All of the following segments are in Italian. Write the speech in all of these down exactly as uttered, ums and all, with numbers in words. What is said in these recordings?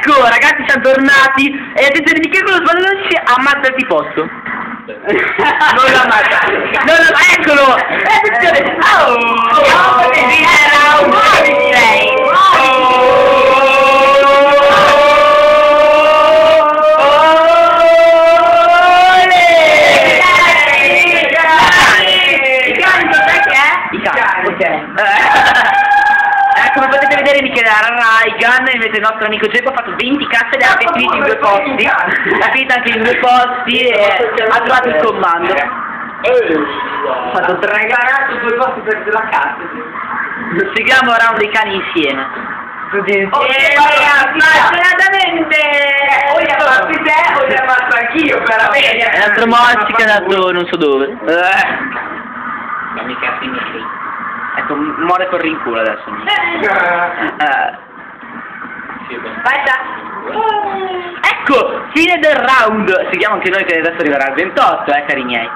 Ecco, ragazzi, siamo tornati. E attenzione, di che quello sbaglio si ammazza il tifosto. Non lo ammazza. Non lo... Eccolo. E attenzione. Oh, oh, era un po' di direi. Come potete vedere Michele era i gun, invece il nostro amico Geppo ha fatto venti casse e ha finito in due posti, ha finito anche in due posti e ha trovato il comando. Ha fatto tre gare su due posti per la cassa. Seguiamo round dei cani insieme. Tutti insieme. Appassionatamente! O li ammazzi te o li ammazzo anch'io per avere. E l'altro Mossi che è andato non so dove. Fammi cazzi miei. Ecco, muore col rinculo adesso. Uh. Basta. Ecco, fine del round. Seguiamo anche noi che adesso arriverà al ventotto, eh, cari miei.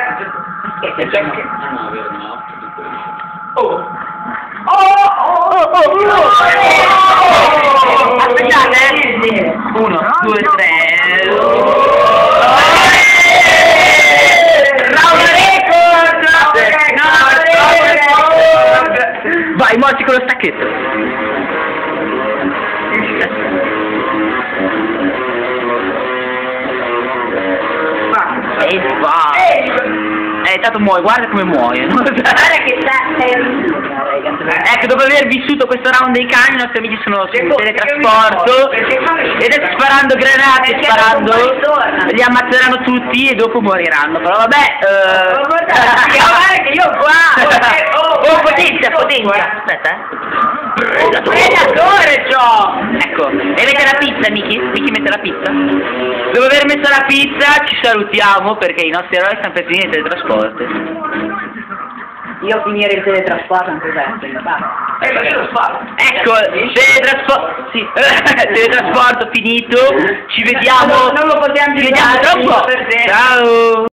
Ah no, vero, no. Oh. Oh, oh, oh, oh. Aspettate, eh. Uno, due, tre. Vai, morti con lo stacchetto. E va. Eh, tanto muore, guarda come muoio. Guarda che sta. Ecco, dopo aver vissuto questo round dei cani, i nostri amici sono sul teletrasporto e adesso sparando granate, sparando, li ammazzeranno tutti e dopo moriranno. Però vabbè, eh... guarda che io qua! Oh, potenzia, potenzia! Aspetta, eh! Predatore c'ho! Ecco, e mette la pizza, Miki? Miki mette la pizza? Dopo aver messo la pizza ci salutiamo perché i nostri eroi stanno per finire il teletrasporto. Io finire il teletrasporto anche questo, ecco, io lo sparo. Ecco, teletrasporto, sì, teletrasporto finito, ci vediamo, non lo possiamo ci vediamo tra un po'. Ciao!